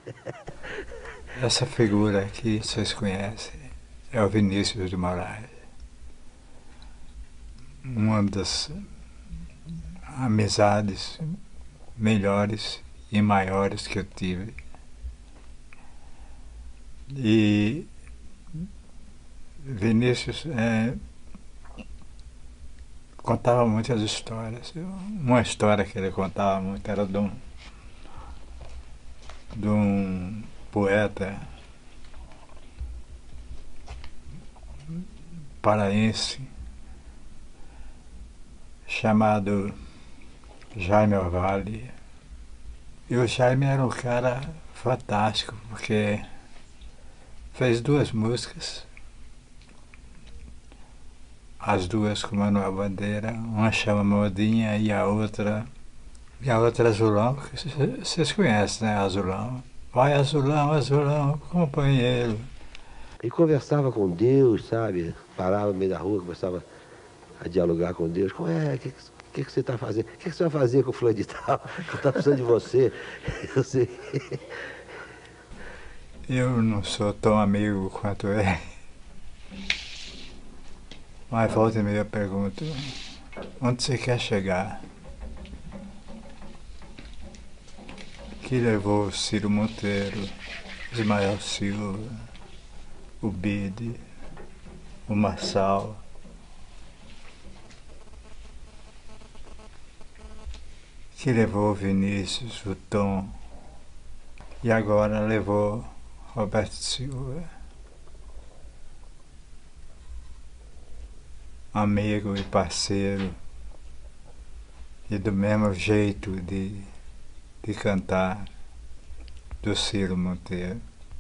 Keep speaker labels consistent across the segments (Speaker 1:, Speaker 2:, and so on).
Speaker 1: Essa figura aqui, vocês conhecem, é o Vinícius de Moraes. Uma das amizades melhores e maiores que eu tive. E Vinícius contava muitas histórias. Uma história que ele contava muito era de um poeta paraense chamado Jaime Orvalli. E o Jaime era um cara fantástico, porque fez duas músicas, as duas com Manuel Bandeira, uma chama Modinha e a outra Azulão, que vocês conhecem, né, Azulão? Vai Azulão, Azulão, companheiro.
Speaker 2: E conversava com Deus, sabe? Parava no meio da rua, começava a dialogar com Deus. Como é? O que você está fazendo? O que você vai fazer com o fulano de tal? Que está precisando de você. Eu sei.
Speaker 1: Eu não sou tão amigo quanto ele. Mas volta e meia pergunta, onde você quer chegar? Que levou Ciro Monteiro, Ismael Silva, o Bide, o Marçal. Que levou o Vinícius, o Tom. E agora levou Roberto Silva. Amigo e parceiro. E do mesmo jeito de cantar do Ciro Monteiro.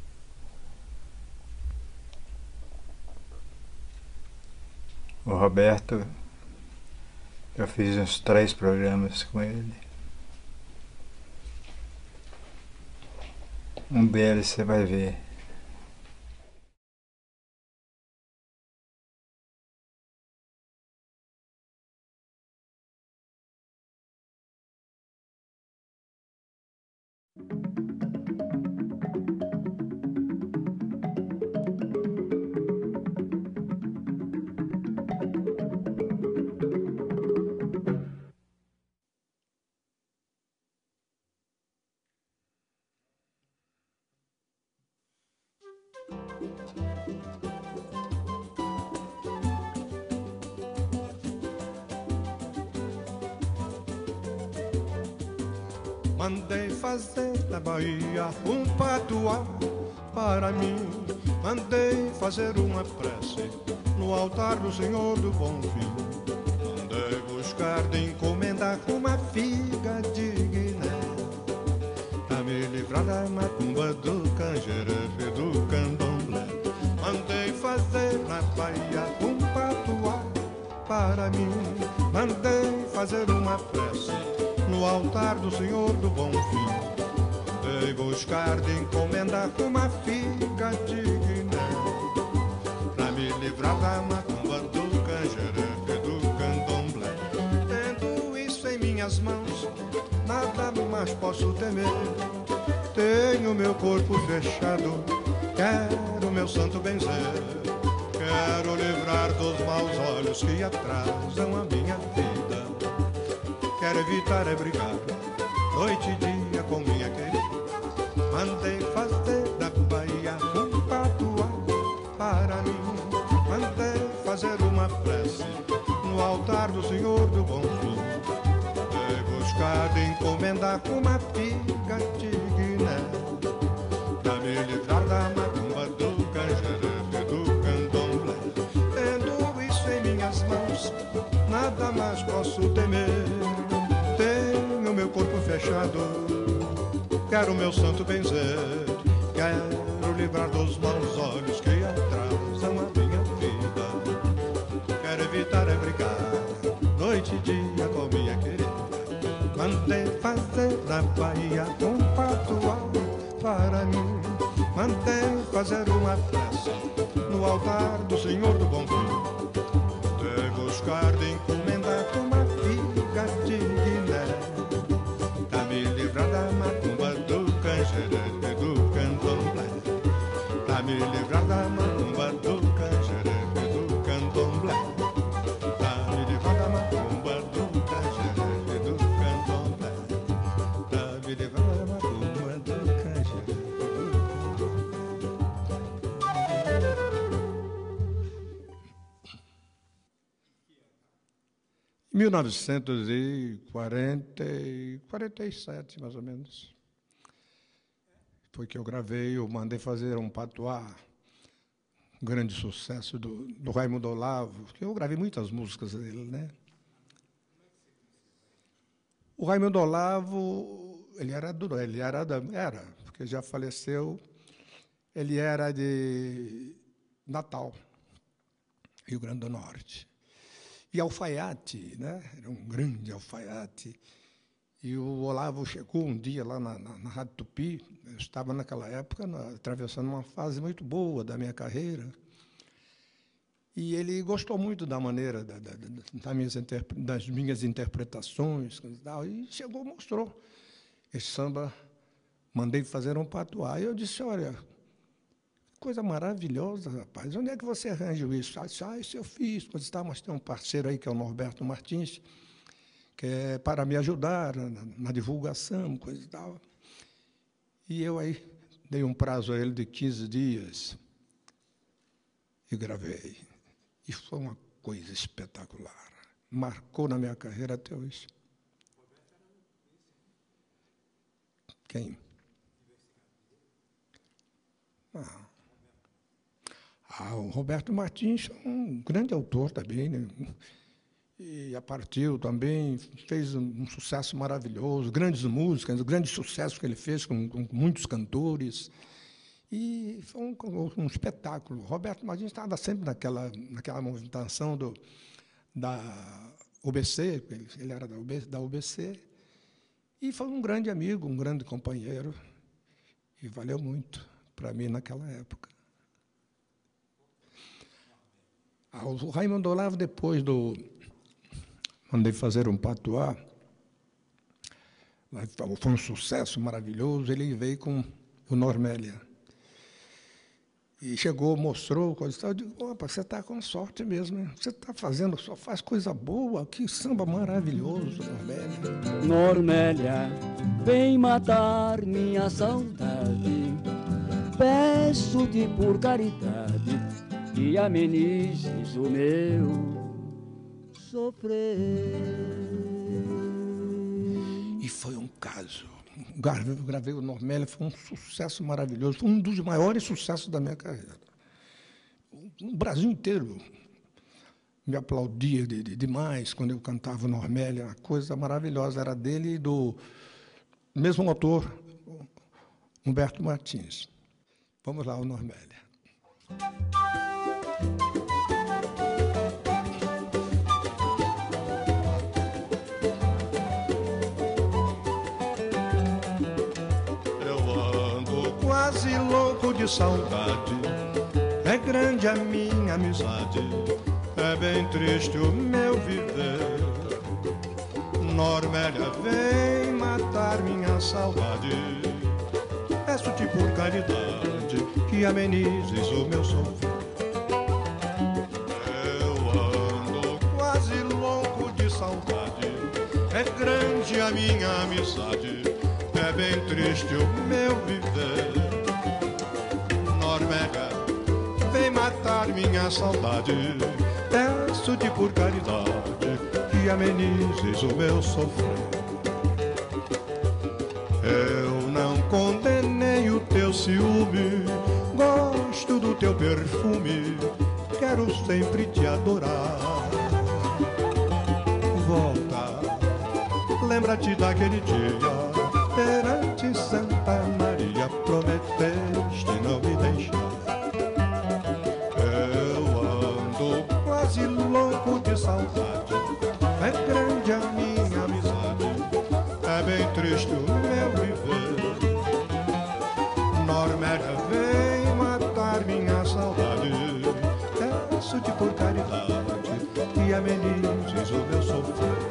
Speaker 1: O Roberto, eu fiz uns 3 programas com ele. Um deles você vai ver.
Speaker 3: Mandei fazer da Bahia um patuá para mim. Mandei fazer uma prece no altar do Senhor do Bom Fim. Mandei buscar de encomenda uma figa de Guiné, pra me livrar da macumba, do canjerefe, do candomblé. Mandei fazer na Bahia um patuá para mim. Mandei fazer uma prece no altar do Senhor do Bom Fim. Mandei buscar de encomenda uma figa de Guiné, pra me livrar da macumba, do canjerefe, do candomblé. Tendo isso em minhas mãos, nada mais posso temer. Tenho meu corpo fechado, quero meu santo benzer. Quero livrar dos maus olhos que atrasam a minha vida. Quero evitar brigar noite e dia com minha querida. Mandei fazer da Bahia um patuá para mim. Mandei fazer uma prece no altar do Senhor do Bom Fim. Mandei buscar de encomendar uma figa de Guiné, pra me livrar da macumba, do canjerefe, do candomblé. Tendo isso em minhas mãos, nada mais posso temer. Tenho meu corpo fechado, quero meu santo benzer. Quero livrar dos maus olhos que atrasam a minha vida. Quero evitar brigar noite e dia com minha querida. Mandei fazer na Bahia um patuá para mim. Mandei fazer uma prece no altar do Senhor do Bom Fim. Mandei buscar de encomenda uma figa de Guiné, pra me livrar da macumba, do canjerefe, do me livrar da macumba, do canjeré e do candomblé. Pra me livrar da macumba, do canjeré e do candomblé. Pra me livrar da macumba, do canjeré e do candomblé. Em 1947, mais ou menos, foi que eu gravei, eu mandei fazer um patuá, um grande sucesso do Raimundo Olavo, que eu gravei muitas músicas dele, né? O Raimundo Olavo, era, porque já faleceu, ele era de Natal, Rio Grande do Norte. E alfaiate, né? Era um grande alfaiate. E o Olavo chegou um dia lá na Rádio Tupi, eu estava naquela época atravessando uma fase muito boa da minha carreira, e ele gostou muito da maneira das minhas interpretações, e chegou, mostrou esse samba, mandei fazer um patuá. E eu disse, olha, coisa maravilhosa, rapaz, onde é que você arranjou isso? Isso eu fiz, mas tem um parceiro aí que é o Norberto Martins, que é para me ajudar na divulgação, coisa e tal. E eu aí dei um prazo a ele de 15 dias e gravei. E foi uma coisa espetacular. Marcou na minha carreira até hoje. Quem? O Roberto Martins é um grande autor também, né? E a partir também fez um sucesso maravilhoso, grandes músicas, grandes sucessos que ele fez com muitos cantores. E foi um espetáculo. O Roberto Martins estava sempre naquela movimentação da UBC, ele era da UBC, e foi um grande amigo, um grande companheiro, e valeu muito para mim naquela época. O Raimundo Olavo, depois mandei fazer um patuá, foi um sucesso maravilhoso, ele veio com o Normélia. E chegou, mostrou, coisa e tal. Eu digo, opa, você está com sorte mesmo, hein? Você está fazendo, só faz coisa boa, que samba maravilhoso, Normélia.
Speaker 4: Normélia, vem matar minha saudade, peço-te por caridade que amenizes o meu sofrer.
Speaker 3: E foi um caso. Gravei o Normélia, foi um sucesso maravilhoso, foi um dos maiores sucessos da minha carreira. O Brasil inteiro me aplaudia demais quando eu cantava o Normélia, uma coisa maravilhosa, era dele e do mesmo autor, Humberto Martins. Vamos lá, o Normélia. Quase louco de saudade, é grande a minha amizade, é bem triste o meu viver. Normélia, vem matar minha saudade, peço-te por caridade que amenizes o meu sofrer. Eu ando quase louco de saudade, é grande a minha amizade, é bem triste o meu viver. Normélia, vem matar minha saudade, peço-te por caridade que amenizes o meu sofrer. Eu não condenei o teu ciúme, gosto do teu perfume, quero sempre te adorar. Volta, lembra-te daquele dia, perante Santa Maria, prometeste não me deixar. Eu ando quase louco de saudade, é grande a minha amizade, é bem triste o meu viver. Normélia, vem matar minha saudade, peço-te por caridade que amenizes o meu sofrer.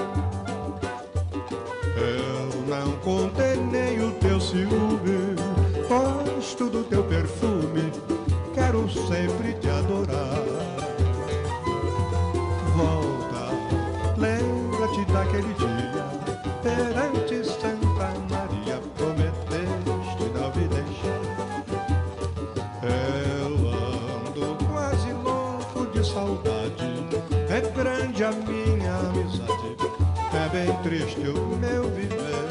Speaker 3: Eu não condenei o teu ciúme, gosto do teu perfume, sempre te adorar. Volta, lembra-te daquele dia, perante Santa Maria, prometeste não me deixar. Eu ando quase louco de saudade, é grande a minha amizade, é bem triste o meu viver.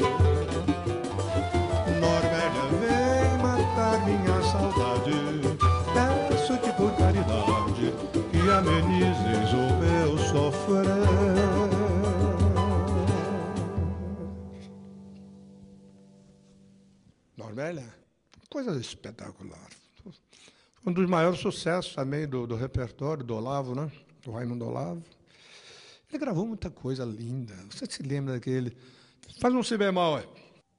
Speaker 3: Normélia, vem matar minha saudade, peço-te por caridade que amenizes o meu sofrer. Normélia, coisa espetacular. Um dos maiores sucessos também do repertório do Olavo, né? Do Raimundo Olavo. Ele gravou muita coisa linda. Você se lembra daquele... Faz um si bemol aí.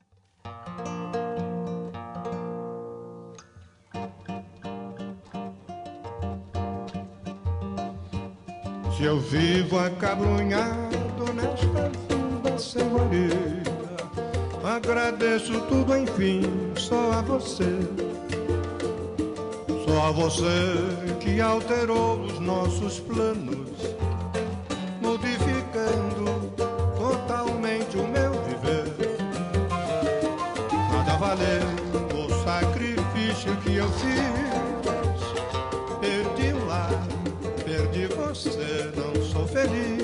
Speaker 3: Se eu vivo acabrunhado nesta vida sem valia, agradeço tudo, enfim, só a você. Só a você que alterou os nossos planos, modificando totalmente o meu viver. Nada valeu o sacrifício que eu fiz. Perdi o lar, perdi você, não sou feliz.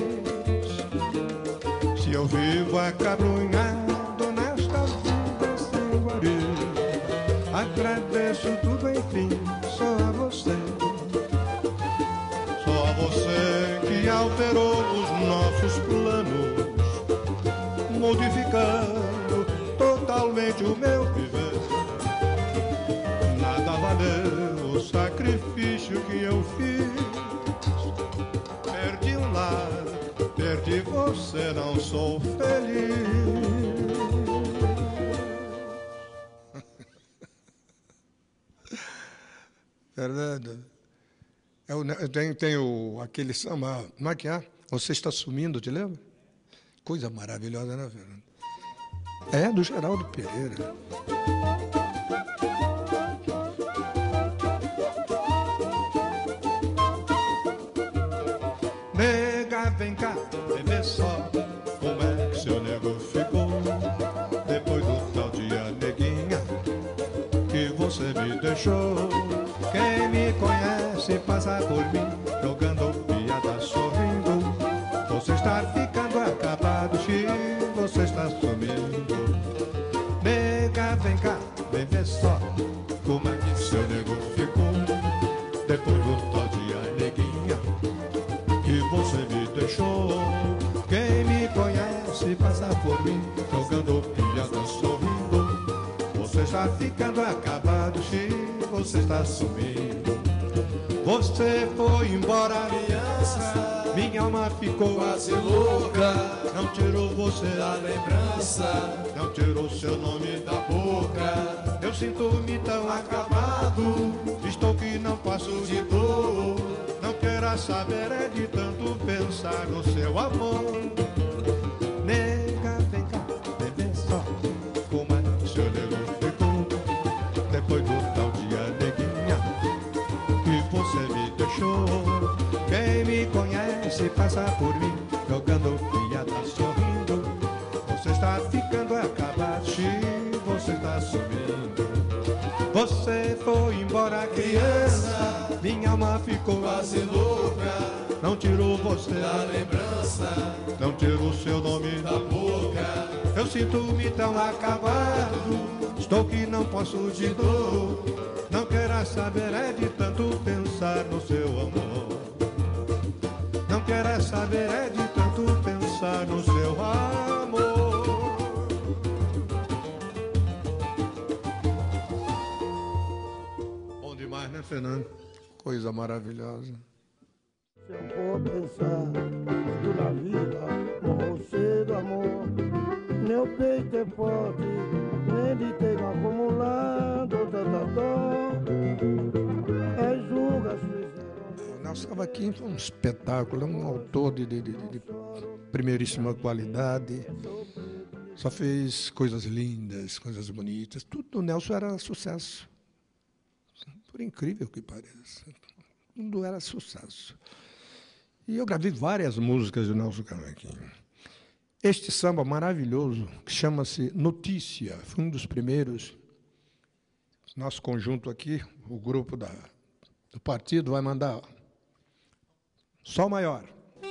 Speaker 3: Se eu vivo acabrunhado nesta vida sem guarida, agradeço tudo, enfim, só a você. Só a você que alterou os nossos planos, modificando totalmente o meu viver. Nada valeu o sacrifício que eu fiz. Perdi um lar, perdi você, não sou feliz. Verdade. Tem aquele samba, como é que é? Você está sumindo, te lembra? Coisa maravilhosa, né, Fernando? É, do Geraldo Pereira. Nega, vem cá, vê só como é que seu nego ficou. Depois do tal dia, neguinha, que você me deixou. Quem me conhece passa por mim, jogando piada, sorrindo. Você está ficando acabado, você está sumindo. Nega, vem cá, vem ver só como é que seu nego ficou. Depois do tal dia, neguinha, que você me deixou. Quem me conhece passa por mim, jogando piada, sorrindo. Você está ficando acabado, você está sumindo. Você foi embora, criança, minha alma ficou quase louca. Não tirou você da lembrança, não tirou seu nome da boca. Eu sinto-me tão acabado, estou que não passo de dor. Não quero saber é de tanto pensar no seu amor. Nega, vem cá, vem ver só como é que o seu nego ficou. Depois do tal dia, neguinha, que você me deixou. Quem me conhece passa por mim, jogando piada, sorrindo. Você está ficando acabado, você está sumindo. Você foi embora, criança, minha alma ficou quase louca. Não tirou você da lembrança, não tirou seu nome da boca. Eu sinto-me tão acabado, estou que não posso de dor. Não quero saber é de tanto pensar no seu amor. Não quero saber é de tanto pensar no seu amor. Bom demais, né, Fernando? Coisa maravilhosa.
Speaker 5: Se eu for pensar tudo na vida, morro cedo, amor. Meu peito é forte, nem de ter acumulado tanta dor. É julga
Speaker 3: O Nelson Cavaquinho foi um espetáculo, é um autor de primeiríssima qualidade. Só fez coisas lindas, coisas bonitas. Tudo do Nelson era sucesso. Por incrível que pareça. Tudo era sucesso. E eu gravei várias músicas do Nelson Cavaquinho. Este samba maravilhoso, que chama-se Notícia, foi um dos primeiros. Nosso conjunto aqui, o grupo do partido, vai mandar Sol maior.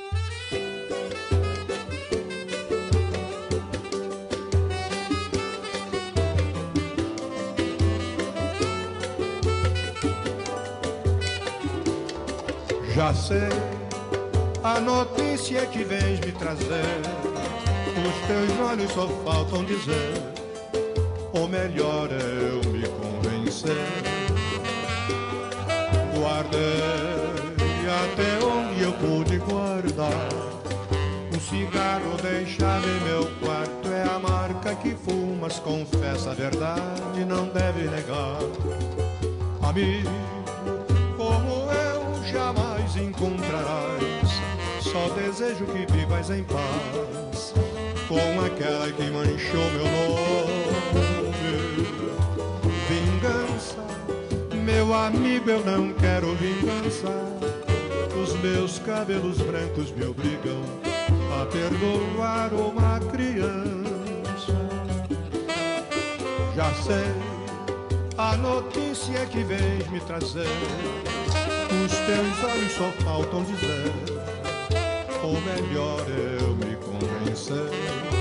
Speaker 3: Já sei a notícia que vens me trazer, os teus olhos só faltam dizer, ou melhor eu me convencer. Guardei até onde eu pude guardar, um cigarro deixado em meu quarto, é a marca que fumas, confessa a verdade, não deve negar. Amigo, como eu jamais encontrarás, só desejo que vivas em paz com aquela que manchou meu nome. Vingança, meu amigo, eu não quero vingança. Os meus cabelos brancos me obrigam a perdoar uma criança. Já sei a notícia que vens me trazer, os teus olhos só faltam dizer, ou melhor eu me convencer.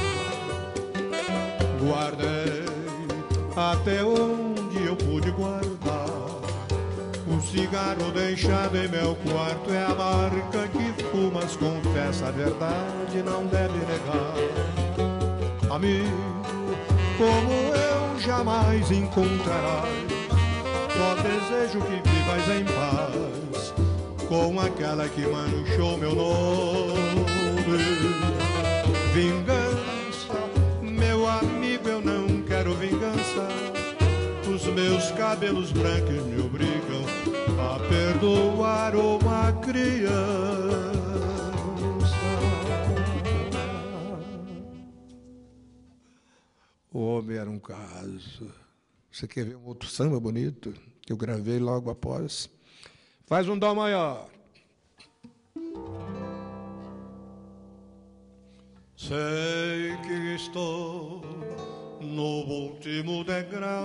Speaker 3: Guardei até onde eu pude guardar, um cigarro deixado em meu quarto, é a marca que fumas, confessa a verdade, não deve negar. Amigo, como eu jamais encontrarás, só desejo que vivas em paz com aquela que manchou meu nome. Vingança, meu amigo, eu não quero vingança. Os meus cabelos brancos me obrigam a perdoar uma criança. O homem era um caso. Você quer ver um outro samba bonito que eu gravei logo após? Faz um dó maior. Sei que estou no último degrau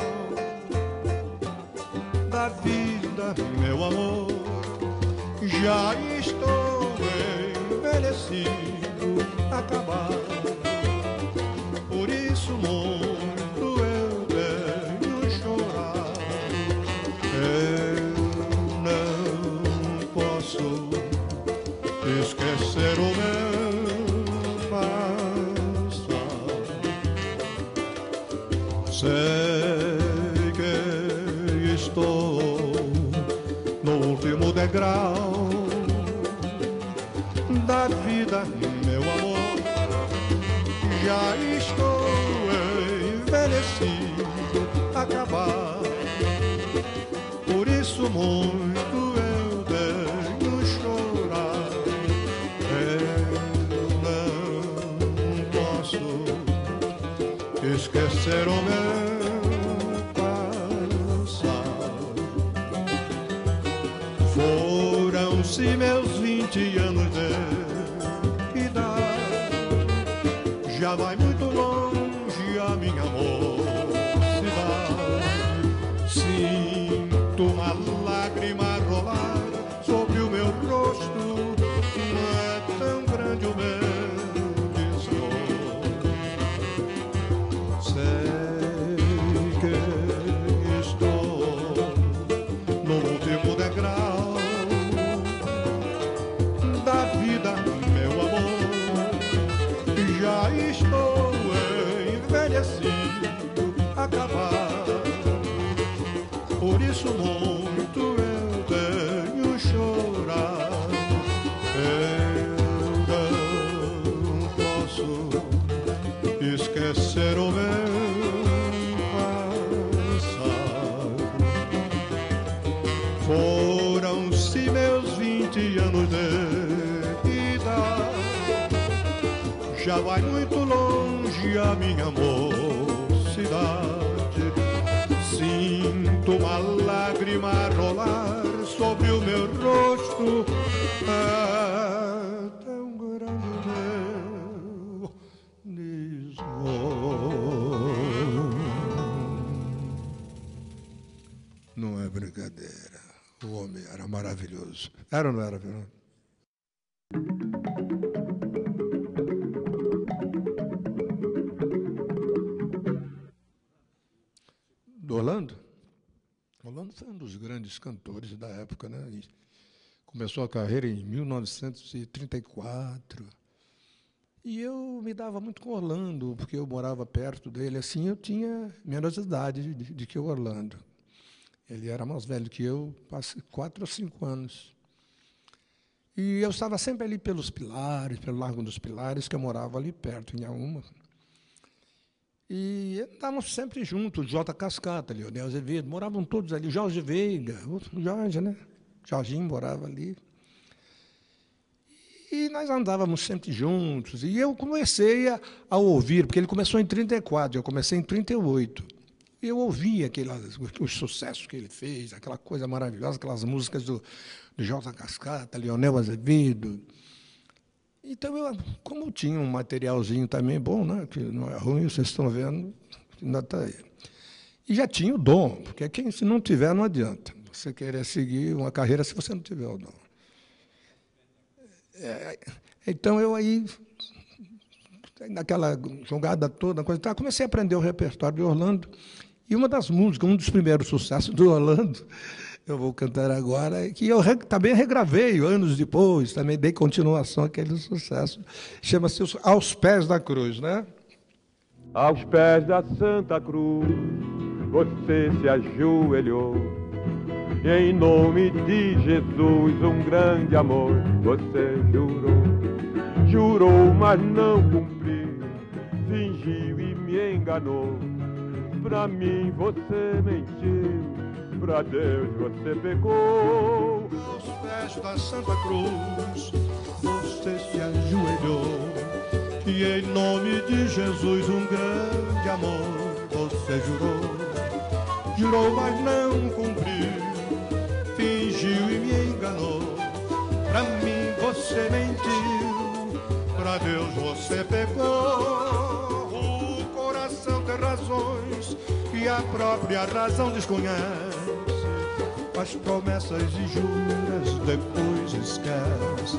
Speaker 3: da vida, meu amor. Já estou envelhecido, acabado. Por isso muito eu tenho chorado. Eu não posso esquecer o meu passado. Sei que estou no último degrau da vida, meu amor. Já estou envelhecido, acabado. Por isso muito eu tenho chorado. Eu não posso esquecer o meu passado. Foram-se meus 20 anos de idade. Já vai muito longe a minha mocidade. Sinto uma lágrima rolar sobre o meu rosto. Não é tão grande o meu desgosto. Sei que estou no último degrau da vida, meu amor. Já estou envelhecido, acabado. Por isso muito eu tenho chorado. Eu não posso esquecer o meu passado. Foram-se meus 20 anos de idade. Já vai muito longe a minha mocidade. Sinto uma lágrima lágrima a rolar sobre o meu rosto. É tão grande meu desgosto. Não é brincadeira. O homem era maravilhoso. Era ou não era, Fernando? Do Orlando? Orlando foi um dos grandes cantores da época, né? E começou a carreira em 1934. E eu me dava muito com Orlando, porque eu morava perto dele. Assim, eu tinha menos idade de que o Orlando. Ele era mais velho que eu, 4 ou 5 anos. E eu estava sempre ali pelos Pilares, pelo Largo dos Pilares, que eu morava ali perto, em Inhaúma. E estávamos sempre juntos, J. Cascata, Leonel Azevedo, moravam todos ali, Jorge Veiga, outro Jorge, né? Jorginho morava ali. E nós andávamos sempre juntos. E eu comecei a ouvir, porque ele começou em 34, eu comecei em 38. E eu ouvia os sucessos que ele fez, aquela coisa maravilhosa, aquelas músicas do J. Cascata, Leonel Azevedo. Então, como tinha um materialzinho também bom, né, que não é ruim, vocês estão vendo, ainda está aí. E já tinha o dom, porque se não tiver, não adianta. Você querer seguir uma carreira se você não tiver o dom. Então, eu aí, naquela jogada toda, comecei a aprender o repertório de Orlando. E uma das músicas, um dos primeiros sucessos do Orlando, eu vou cantar agora, que eu também regravei anos depois, também dei continuação àquele sucesso. Chama-se Aos Pés da Cruz, né?
Speaker 6: Aos pés da Santa Cruz, você se ajoelhou. E em nome de Jesus, um grande amor, você jurou. Jurou, mas não cumpriu, fingiu e me enganou. Pra mim você mentiu, pra Deus você pecou.
Speaker 3: Aos pés da Santa Cruz, você se ajoelhou. E em nome de Jesus, um grande amor, você jurou. Jurou, mas não cumpriu, fingiu e me enganou. Pra mim você mentiu, pra Deus você pecou. O coração tem razões que a própria razão desconhece. Faz promessas e juras, depois esquece.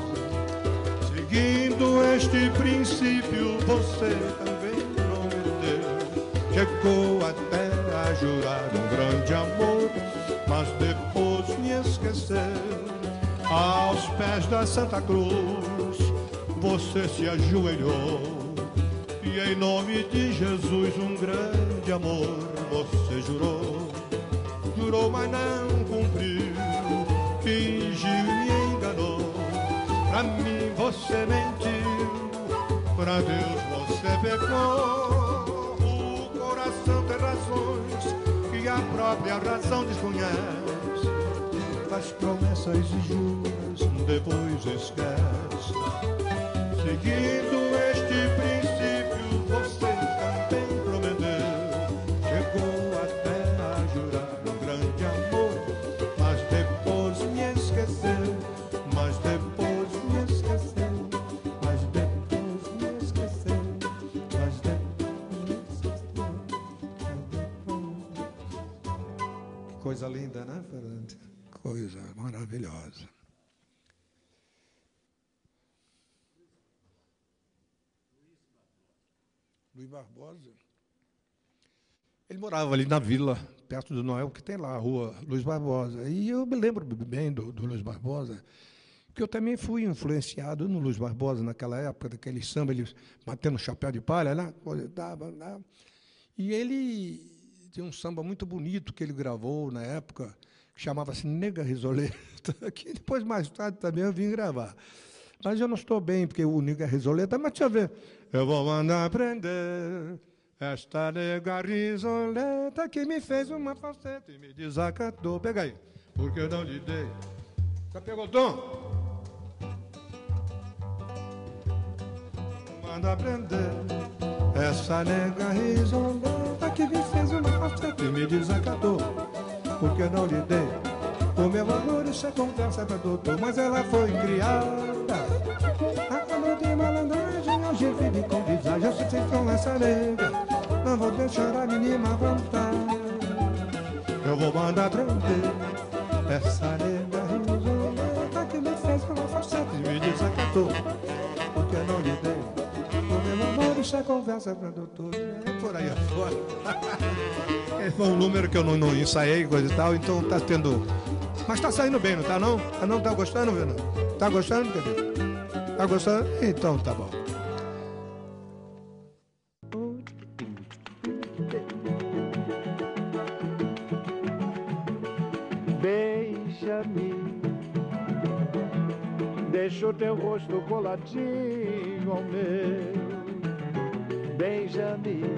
Speaker 3: Seguindo este princípio, você também prometeu. Chegou até a jurar um grande amor, mas depois me esqueceu. Aos pés da Santa Cruz, você se ajoelhou. E em nome de Jesus, um grande amor, você jurou. Jurou, mas não cumpriu, fingiu e me enganou. Pra mim você mentiu, pra Deus você pecou. O coração tem razões que a própria razão desconhece. Faz promessas e juras, depois esquece. Seguindo este princípio, você também prometeu. Chegou até a jurar um grande amor, mas depois me esqueceu. Mas depois me esqueceu. Mas depois me esqueceu. Mas depois me esqueceu. Que coisa linda, né, Fernando? Coisa maravilhosa. Luiz Barbosa. Ele morava ali na vila, perto do Noel, que tem lá a rua Luiz Barbosa. E eu me lembro bem do Luiz Barbosa, que eu também fui influenciado no Luiz Barbosa naquela época, daquele samba, ele batendo chapéu de palha, né? E ele tinha um samba muito bonito que ele gravou na época, que chamava-se Nega Risoleta, que depois, mais tarde, também eu vim gravar. Mas eu não estou bem, porque o Nega Risoleta, mas deixa eu ver. Eu vou mandar prender esta nega risoleta que me fez uma falseta e me desacatou. Pega aí, porque eu não lhe dei. Já pegou o tom? Manda prender essa nega risoleta que me fez uma falseta e me desacatou. porque não lhe dei o meu amor. Isso é conversa pra doutor, mas ela foi criada a calor de malandragem. Hoje vive com visagem, eu sei com essa nega, não vou deixar a menina voltar. Eu vou mandar prender essa nega risoleta que me fez com a falsete e me desacatou, porque não lhe dei o meu amor. Isso é conversa pra doutor. É por aí afora. Foi um número que eu não ensaiei, coisa e tal, então tá tendo... Mas tá saindo bem, não tá não? Ah, não tá gostando, Vena? Tá gostando, cadê? Tá gostando? Então tá bom.
Speaker 5: Beija-me, deixa o teu rosto coladinho ao meu. Beija-me,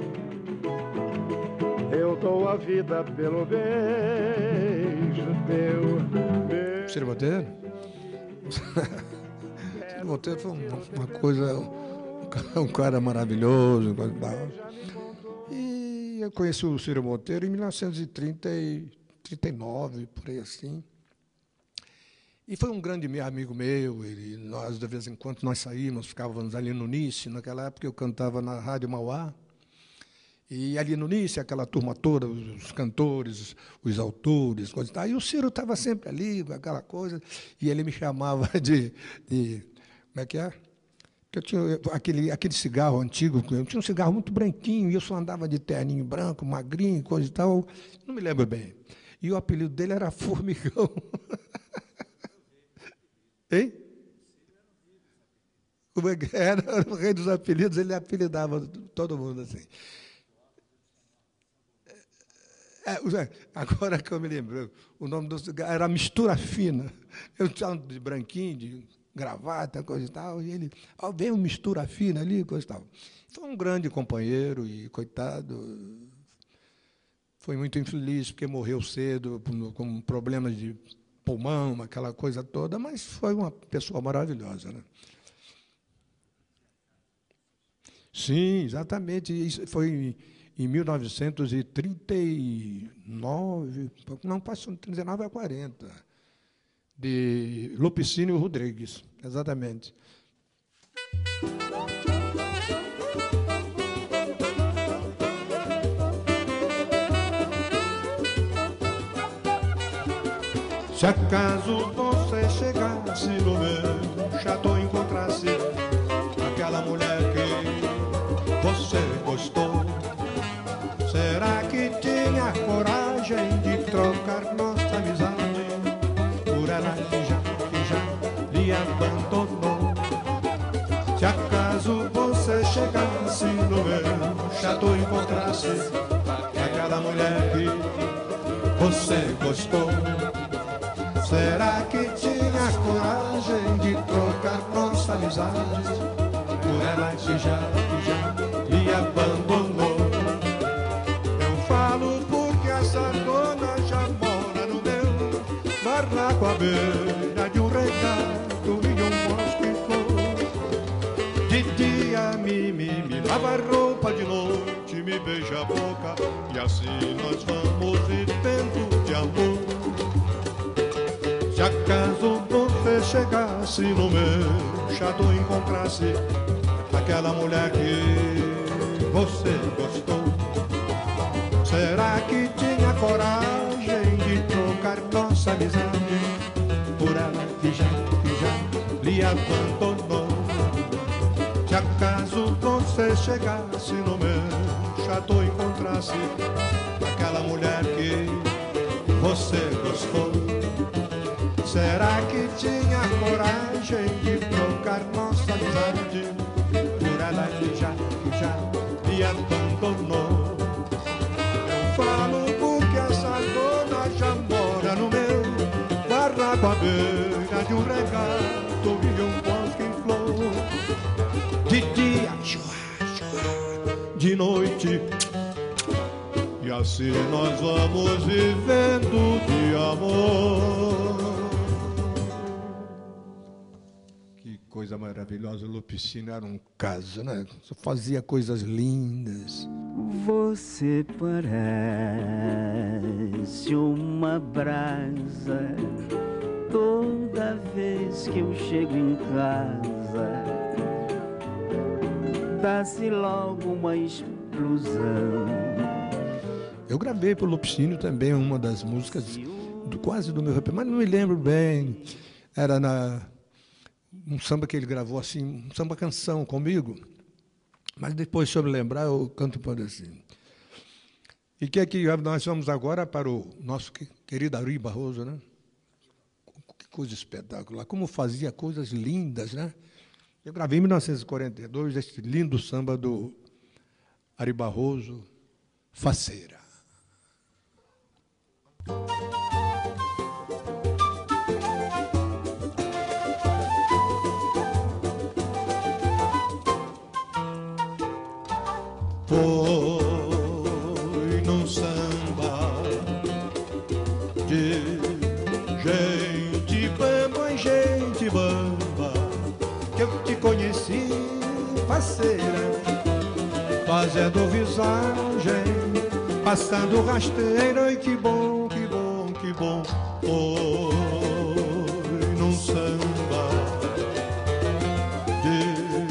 Speaker 5: eu dou a vida pelo beijo teu.
Speaker 3: Ciro Monteiro? Ciro Monteiro foi uma coisa, um cara maravilhoso. E eu conheci o Ciro Monteiro em 1939, por aí assim. E foi um grande amigo meu. Nós, de vez em quando, nós saímos, ficávamos ali no Nice. Naquela época eu cantava na Rádio Mauá. E ali no Nice, aquela turma toda, os cantores, os autores, coisa e tal. E o Ciro estava sempre ali, com aquela coisa, e ele me chamava de como é que é? Eu tinha aquele cigarro antigo, eu tinha um cigarro muito branquinho, e eu só andava de terninho branco, magrinho, coisa e tal, não me lembro bem. E o apelido dele era Formigão. Hein? Era o rei dos apelidos, ele apelidava todo mundo assim. Agora que eu me lembro, o nome do cigarro era Mistura Fina. Eu tinha de branquinho, de gravata, coisa e tal, e ele, vem uma Mistura Fina ali, coisa e tal. Foi um grande companheiro e, coitado, foi muito infeliz, porque morreu cedo, com problemas de pulmão, aquela coisa toda, mas foi uma pessoa maravilhosa, né? Sim, exatamente. Isso foi em 1939, não, passou de 39 a 40, de Lupicínio Rodrigues, exatamente. Se acaso você chegasse no meu chateau e encontrasse aquela mulher que você gostou, será que tinha coragem de trocar nossa amizade por ela que já lhe abandonou? Se acaso você chegasse no meu chateau e encontrasse aquela mulher que você gostou, será que tinha coragem de trocar nossa amizade por ela que já lhe abandonou? Eu falo porque essa dona já mora no meu barraco à beira de um regato e um bosque flor. De dia me lava a roupa, de noite me beija a boca, e assim nós vamos vivendo de amor. Se acaso você chegasse no meu chateau e encontrasse aquela mulher que você gostou, será que tinha coragem de trocar nossa amizade por ela que já lhe abandonou? Se acaso você chegasse no meu chateau e encontrasse aquela mulher que você gostou, será que tinha coragem de trocar nossa amizade por ela que já lhe abandonou? Eu falo porque essa dona já mora no meu barraco à beira de um regato e um bosque em flor. De dia, de noite, e assim nós vamos vivendo de amor. coisa maravilhosa. O Lupicínio era um caso, né? Só fazia coisas lindas.
Speaker 4: Você parece uma brasa toda vez que eu chego em casa. Dá-se logo uma explosão.
Speaker 3: Eu gravei para o Lupicínio também uma das músicas quase do meu repertório, mas não me lembro bem. Era um samba que ele gravou assim, um samba canção comigo. Mas depois, se eu me lembrar, eu canto por assim. E que nós vamos agora para o nosso querido Ari Barroso, né? Que coisa espetacular, como fazia coisas lindas, né? Eu gravei em 1942 este lindo samba do Ari Barroso, Faceira. Foi num samba de gente bamba, gente bamba, que eu te conheci, faceira, fazendo visagem, passando rasteiro, e que bom, que bom, que bom. Foi num samba de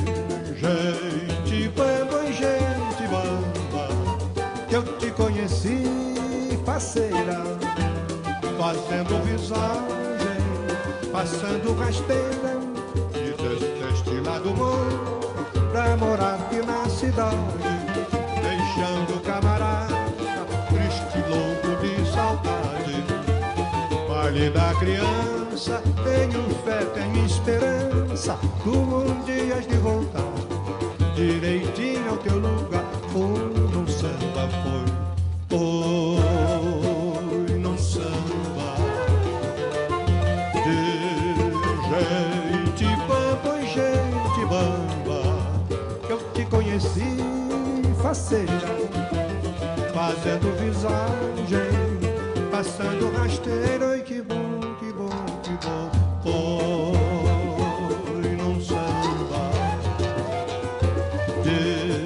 Speaker 3: gente bamba, gente bamba, que eu te conheci, faceira, fazendo visagem, passando rasteira, e deste lado vou pra morar aqui na cidade, deixando o camarada triste, louco de saudade. Baile da criança, tenho fé, tenho esperança, tu um dia has de voltar direitinho ao teu lugar. Foi num samba, foi num samba de gente bamba, gente bamba, que eu te conheci, faceira, fazendo visagem, passando rasteiro, e que bom, que bom, que bom. Foi num samba de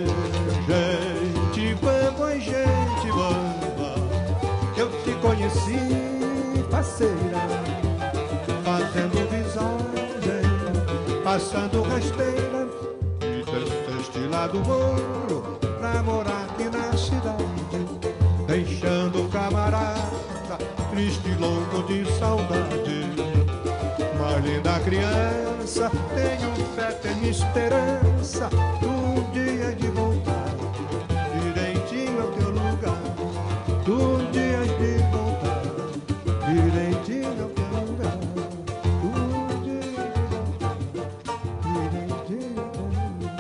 Speaker 3: gente bamba, gente bamba, eu te conheci, faceira, fazendo visagem, passando rasteira, e deste lado moro pra morar aqui na cidade, deixando o camarada triste, louco de saudade. Mas linda criança, tenho fé, tenho esperança, um dia de voltar direitinho ao teu lugar. Tu um dia de voltar direitinho ao teu lugar. Tu um dia de voltar direitinho ao teu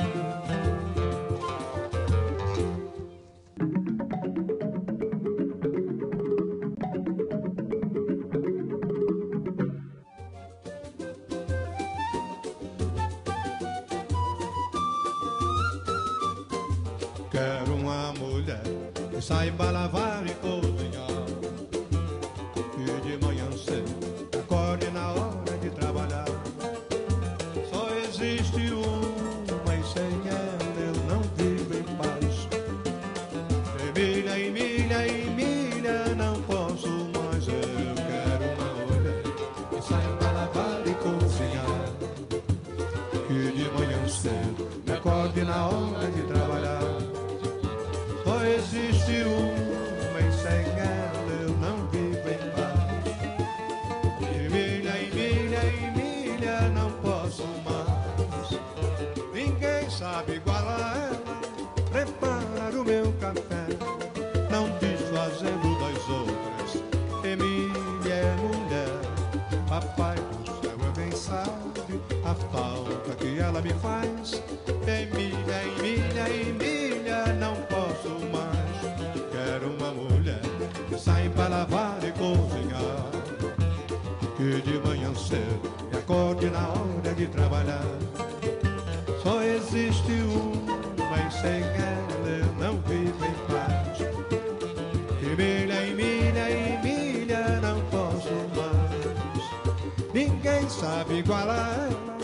Speaker 3: Quero uma mulher que saiba lavar e cozinhar, que de manhã cedo acorde na hora de trabalhar. Só existe uma, e sem ela eu não vivo em paz. De milha em milha em milha não posso mais. Eu quero uma mulher que saiba lavar e cozinhar, que de manhã cedo me acorde na hora de trabalhar. Só existe uma, e sem ela eu não vivo em paz. De milha em milha em milha não posso mais. Ninguém sabe igual a ela preparar o meu café, não desfazendo das outras. Emília é mulher, papai do céu é bem sabe a falta que ela me faz. Emília em milha em milha não posso mais. Quero uma mulher que saiba lavar e cozinhar, que de manhã cedo me acorde na hora de trabalhar. Só existe uma, e sem ela eu não vivo em paz. De milha em milha em milha não posso mais. Ninguém sabe igual a ela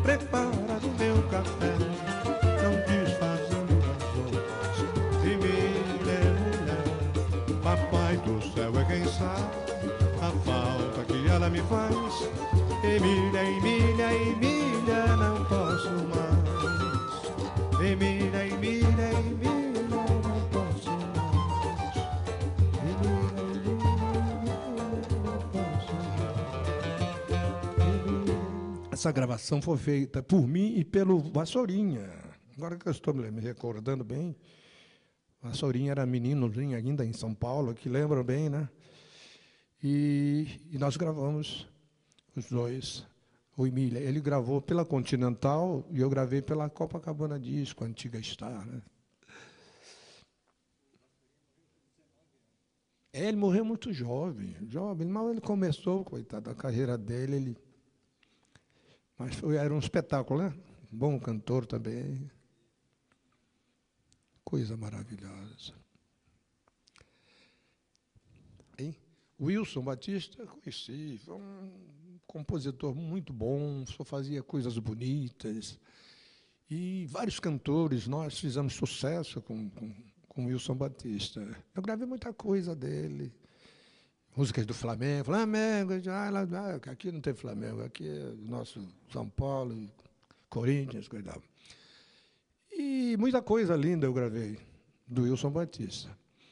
Speaker 3: preparado o meu café, não desfazendo as outras. Emília é mulher, papai do céu é quem sabe a falta que ela me faz. Emília, Emília, Emília, não posso mais. Emília, Emília, Emília, não posso mais. Emília, Emília, não posso mais. Essa gravação foi feita por mim e pelo Vassourinha. Agora que eu estou me recordando bem, Vassourinha era meninozinho ainda em São Paulo, que lembram bem, né? E nós gravamos os dois. O Emília, ele gravou pela Continental e eu gravei pela Copacabana Disco, a antiga Star, né? Ele morreu muito jovem, mal ele começou, coitado, a carreira dele, mas era um espetáculo, né? Bom cantor também. Coisa maravilhosa. Hein? Wilson Batista, conheci, foi um compositor muito bom, só fazia coisas bonitas. E vários cantores, nós fizemos sucesso com Wilson Batista. Eu gravei muita coisa dele. Músicas do Flamengo. Flamengo, aqui não tem Flamengo, aqui é nosso São Paulo, Corinthians, coisa. E muita coisa linda eu gravei do Wilson Batista.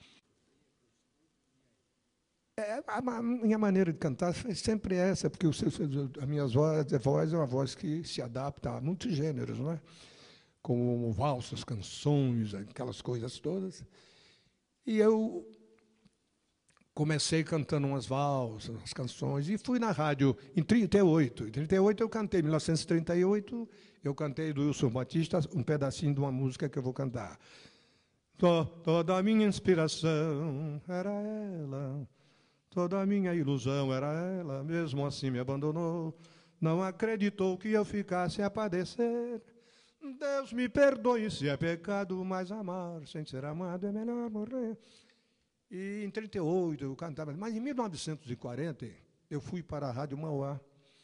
Speaker 3: A minha maneira de cantar sempre é essa, porque a minha voz é uma voz que se adapta a muitos gêneros, não é? Como valsas, canções, aquelas coisas todas. E eu comecei cantando umas valsas, umas canções, e fui na rádio em 1938. Em 1938 eu cantei, em 1938 eu cantei do Wilson Batista um pedacinho de uma música que eu vou cantar. Toda a minha inspiração era ela, toda a minha ilusão era ela, mesmo assim me abandonou, não acreditou que eu ficasse a padecer. Deus me perdoe se é pecado, mas amar sem ser amado é melhor morrer. E em 1938 eu cantava, mas em 1940 eu fui para a Rádio Mauá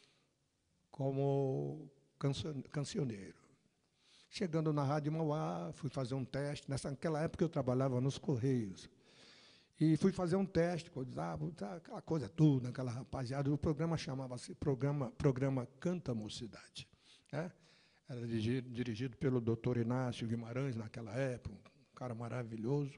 Speaker 3: como cancioneiro. Chegando na Rádio Mauá, fui fazer um teste. Naquela época eu trabalhava nos Correios. E fui fazer um teste, aquela coisa toda, aquela rapaziada. O programa chamava-se Programa Canta Mocidade, né? Era dirigido pelo doutor Inácio Guimarães, naquela época, um cara maravilhoso.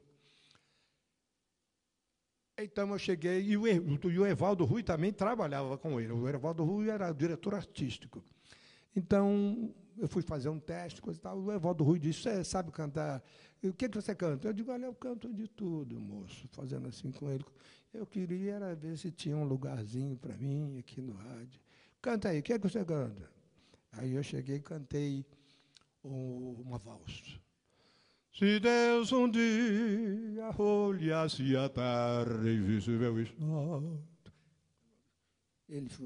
Speaker 3: Então eu cheguei, e o Evaldo Rui também trabalhava com ele. O Evaldo Rui era diretor artístico. Então, eu fui fazer um teste, coisa e tal. O Evaldo Rui disse, você sabe cantar? O que você canta? Eu digo, olha, eu canto de tudo, moço, fazendo assim com ele. Eu queria era ver se tinha um lugarzinho para mim aqui no rádio. Canta aí, o que você canta? Aí eu cheguei e cantei uma valsa. Se Deus um dia olhasse a terra e visse meu estado. Eles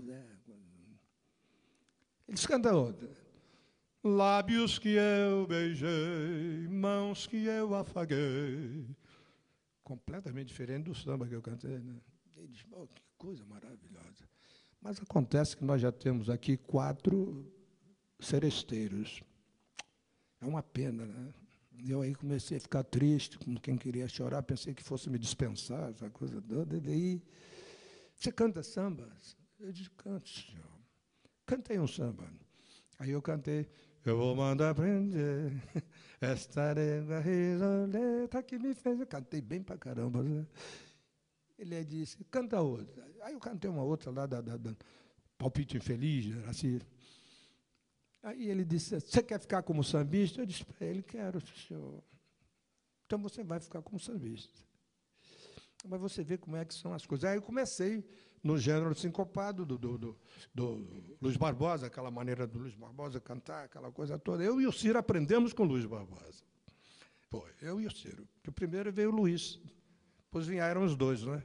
Speaker 3: cantam outra. Lábios que eu beijei, mãos que eu afaguei. Completamente diferente do samba que eu cantei, né? Eles, oh, que coisa maravilhosa. Mas acontece que nós já temos aqui 4 seresteiros. É uma pena, né? Eu aí comecei a ficar triste, como quem queria chorar, pensei que fosse me dispensar, essa coisa toda. E daí, você canta samba? Eu disse, canto, senhor. Cantei um samba. Aí eu cantei, eu vou mandar prender esta rega risoleta que me fez. Eu cantei bem pra caramba. Né? Ele disse, canta outra. Aí eu cantei uma outra lá da Palpite Infeliz, assim. Aí ele disse, você quer ficar como sambista? Eu disse para ele, quero, senhor. Então você vai ficar como sambista. Mas você vê como é que são as coisas. Aí eu comecei no gênero sincopado do Luiz Barbosa, aquela maneira do Luiz Barbosa cantar, aquela coisa toda. Eu e o Ciro aprendemos com o Luiz Barbosa. Foi, eu e o Ciro. Porque primeiro veio o Luiz, depois vieram os dois, né?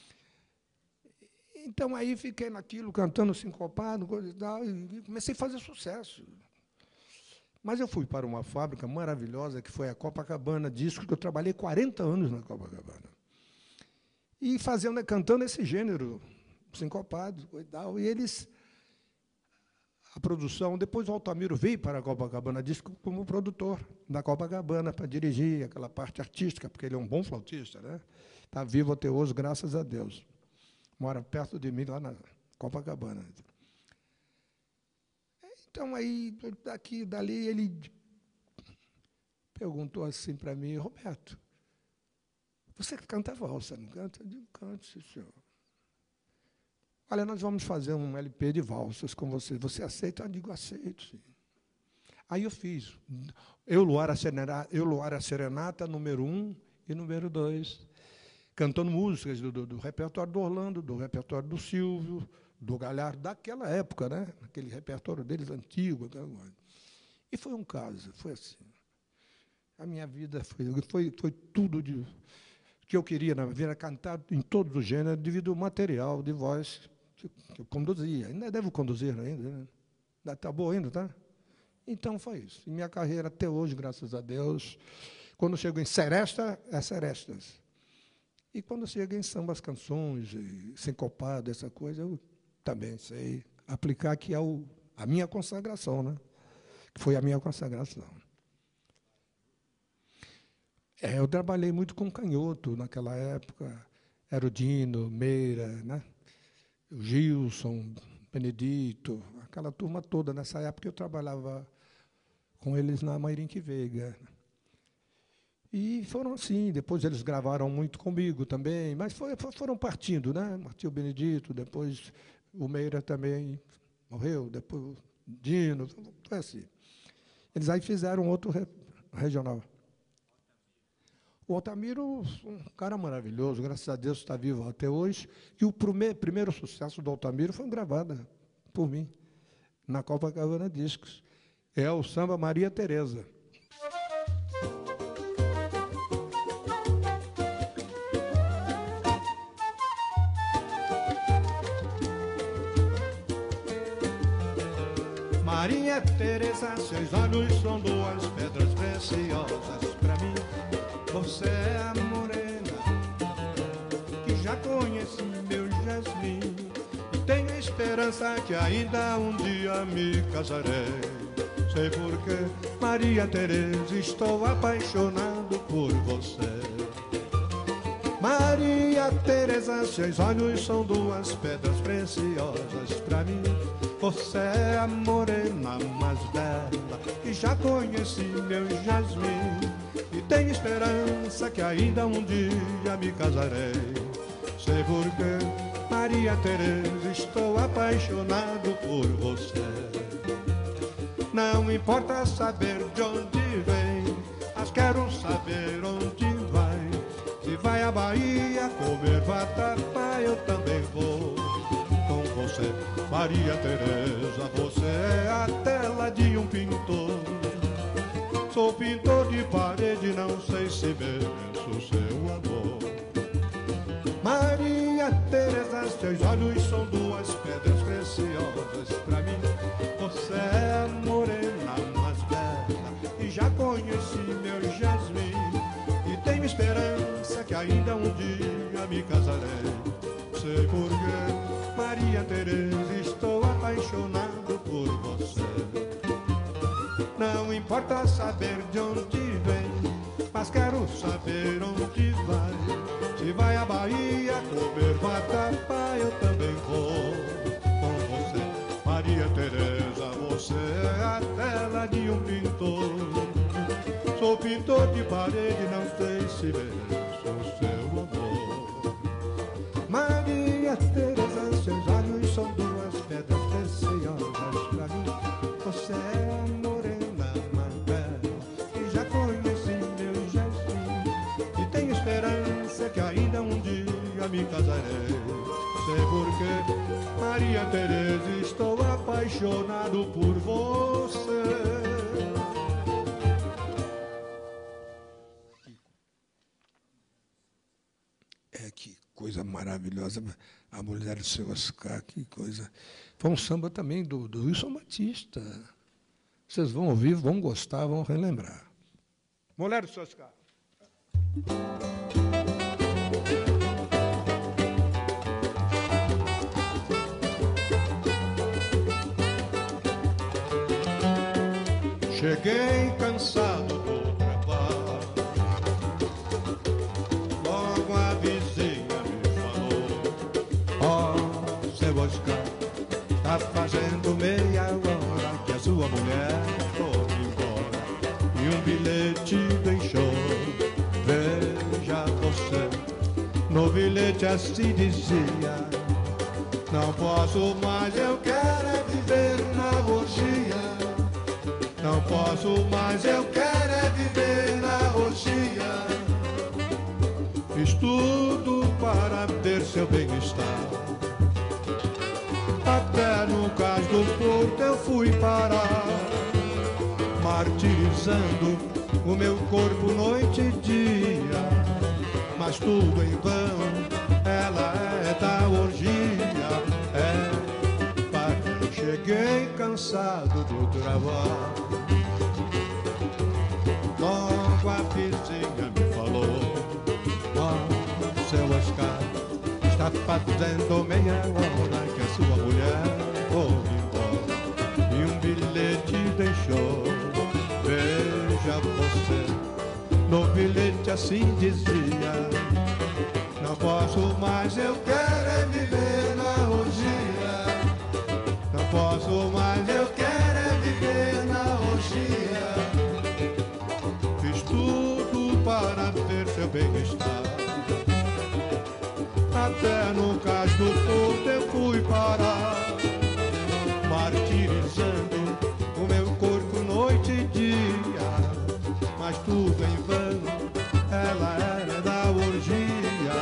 Speaker 3: Então, aí fiquei naquilo, cantando sincopado, coisa e tal, e comecei a fazer sucesso. Mas eu fui para uma fábrica maravilhosa, que foi a Copacabana Disco, que eu trabalhei 40 anos na Copacabana. E cantando esse gênero, sincopado, coisa e tal. E eles a produção. Depois o Altamiro veio para a Copacabana Disco como produtor da Copacabana, para dirigir aquela parte artística, porque ele é um bom flautista, né? Está vivo até hoje, graças a Deus. Mora perto de mim, lá na Copacabana. Então, aí, daqui, dali, ele perguntou assim para mim: Roberto, você canta valsa, não canta? Eu digo: canto, sim, senhor. Olha, nós vamos fazer um LP de valsas com você. Você aceita? Eu digo: aceito, sim. Aí eu fiz. Eu, Luar a Serenata, número 1 e número 2. Cantando músicas do repertório do Orlando, do repertório do Silvio, do Galhardo, daquela época, né? Aquele repertório deles antigo. E foi um caso, foi assim. A minha vida foi tudo que eu queria na vida, cantar em todos os gêneros, devido ao material de voz que eu conduzia. Ainda devo conduzir ainda, né? Está boa ainda, tá? Então foi isso. E minha carreira até hoje, graças a Deus, quando chego em seresta, é serestas. E quando chega em sambas, canções, sincopado, essa coisa, eu também sei aplicar, que é a minha consagração, né? Que foi a minha consagração. Eu trabalhei muito com canhoto naquela época, era o Dino, Meira, né? O Gilson, Benedito, aquela turma toda. Nessa época eu trabalhava com eles na Mairinque Veiga. E foram assim, depois eles gravaram muito comigo também, mas foram partindo, né? Partiu o Benedito, depois o Meira também morreu, depois o Dino, foi assim. Eles aí fizeram outro regional. O Altamiro, um cara maravilhoso, graças a Deus está vivo até hoje, e o primeiro sucesso do Altamiro foi gravado por mim, na Copacabana Discos. É o samba Maria Tereza. Maria Teresa, seus olhos são duas pedras preciosas pra mim. Você é a morena que já conheci meu jasmim, e tenho esperança que ainda um dia me casarei. Sei porque, Maria Teresa, estou apaixonado por você. Maria Teresa, seus olhos são duas pedras preciosas pra mim. Você é a morena mais bela que já conheci meu jasmim, e tenho esperança que ainda um dia me casarei. Sei porque, Maria Teresa, estou apaixonado por você. Não importa saber de onde vem, mas quero saber onde vai. Se vai à Bahia comer vatapá, eu também vou com você. Maria Teresa, você é a tela de um pintor. Sou pintor de parede, não sei se mereço seu amor. Maria Teresa, seus olhos são duas pedras preciosas pra mim. Você é a morena mais bela e já conheci meu jasmim, e tenho esperança que ainda um dia me casarei. Sei porque, Maria Teresa, estou apaixonado por você. Não importa saber de onde vem, mas quero saber onde vai. Se vai à Bahia comer vatapá, eu também vou com você. Maria Teresa, você é a tela de um pintor. Sou pintor de parede, não sei se mereço o seu amor. Maria Teresa, seus olhos são duas pedras preciosas pra mim. Você é a morena mais bela que já conheci meu jasmim, e tenho esperança que ainda um dia me casarei. Sei porque, Maria Teresa, estou apaixonado por você. Que coisa maravilhosa, a mulher do seu Oscar, que coisa. Foi um samba também do Wilson Batista. Vocês vão ouvir, vão gostar, vão relembrar. Mulher do seu Oscar. cheguei cansado do trabalho. Logo a vizinha me falou: ó, seu Oscar, tá fazendo meia hora que a sua mulher foi embora e um bilhete deixou. Veja você, no bilhete assim dizia: não posso mais, eu quero é viver na orgia. Não posso mais, eu quero é viver na orgia. Fiz tudo para ter seu bem-estar. Até no cais do porto eu fui parar, martirizando o meu corpo noite e dia. Mas tudo em vão, ela é da orgia. É, pai, eu cheguei cansado do trabalho. Logo a vizinha me falou: ó, seu Oscar, está fazendo meia hora que a sua mulher foi embora e um bilhete deixou. Veja você, no bilhete assim dizia: não posso mais, eu quero é viver na orgia. Não posso mais, eu quero é viver na orgia. Fiz tudo para ter seu bem-estar. Até no cais do porto eu fui parar, martirizando o meu corpo noite e dia. Mas tudo em vão, ela era da orgia.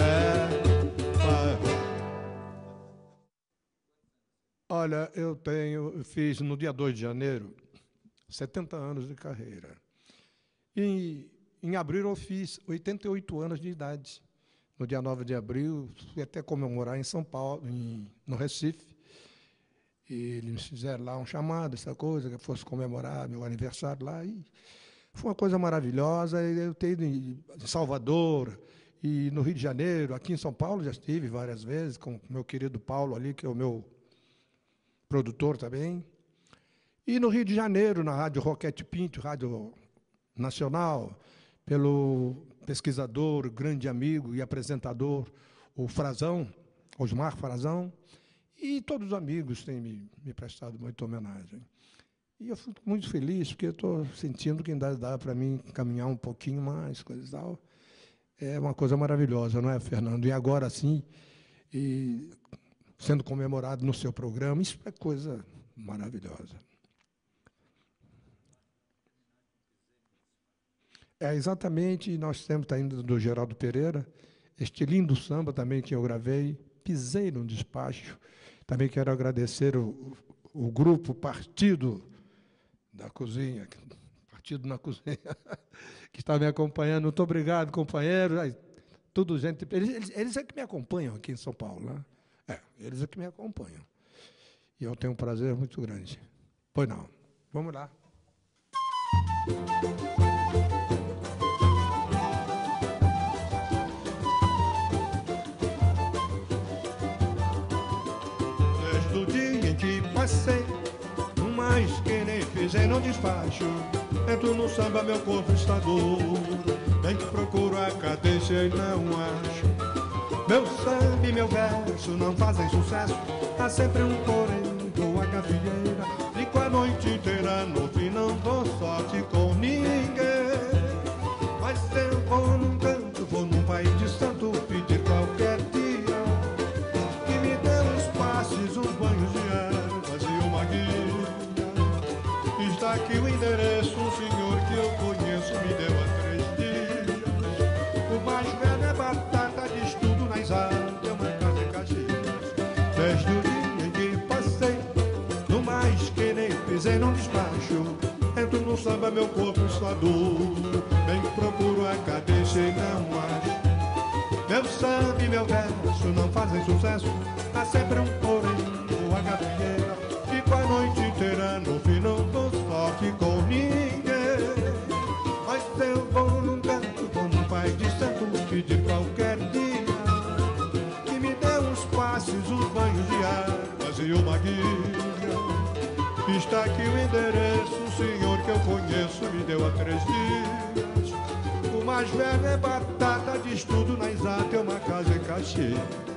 Speaker 3: Olha, eu fiz no dia 2 de janeiro 70 anos de carreira. E em abril eu fiz 88 anos de idade. No dia 9 de abril, fui até comemorar em São Paulo, no Recife. E eles fizeram lá um chamado, essa coisa, que eu fosse comemorar meu aniversário lá. E foi uma coisa maravilhosa. Eu tenho em Salvador e no Rio de Janeiro, aqui em São Paulo já estive várias vezes, com o meu querido Paulo ali, que é o meu produtor também. E no Rio de Janeiro, na Rádio Roquete Pinto, Rádio Nacional, pelo pesquisador, grande amigo e apresentador, o Frazão, Osmar Frazão, e todos os amigos têm me prestado muita homenagem. E eu fico muito feliz, porque eu estou sentindo que ainda dá para mim caminhar um pouquinho mais, coisa e tal. É uma coisa maravilhosa, não é, Fernando? E agora, sim, e sendo comemorado no seu programa, isso é coisa maravilhosa. É, exatamente, nós temos ainda do Geraldo Pereira, este lindo samba também que eu gravei, Pisei no Despacho. Também quero agradecer o grupo Partido da Cozinha, Partido na Cozinha, que está me acompanhando. Muito obrigado, companheiro. Tudo gente, eles é que me acompanham aqui em São Paulo, né? Eles é que me acompanham. E eu tenho um prazer muito grande. Pois não. Vamos lá. Desde o dia em que passei, mais que nem pisei no despacho, entro no samba, meu corpo está duro. Bem que procuro a cadência e não acho. Meu samba e meu verso não fazem sucesso. Há sempre um porém, dou a gafieira. Fico a noite inteira, no fim não dou sorte com ninguém. Mas eu vou num canto, vou num país de santo, pedir qualquer dia que me dê uns passes, uns banhos de ervas e uma guia. Está aqui o endereço, um senhor que eu conheço me deu há 3 dias. O mais velho é batata de estudo na Isada, é uma casa em Caxias. Desde o dia em que passei, no mais que nem pisei num despacho, entro no samba, meu corpo está duro. Bem que procuro a cadência e não acho. Meu samba e meu verso não fazem sucesso. Há sempre um porém, uma gafieira. Fico a noite inteira, no fim não dou sorte com ninguém. Mas eu vou num canto, vou num pai de santo, pedir qualquer dia que me dê uns passes, uns banhos de ervas e uma guia. Está aqui o endereço, o senhor que eu conheço me deu há 3 dias. O mais velho é batata, de estudo na exata, é uma casa em Caxias.